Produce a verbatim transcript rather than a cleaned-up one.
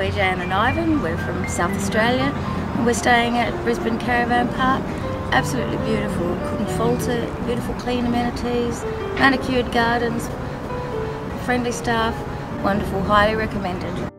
we're Jan and Ivan, we're from South Australia and we're staying at Brisbane Caravan Park. Absolutely beautiful, couldn't fault it. Beautiful clean amenities, manicured gardens, friendly staff, wonderful, highly recommended.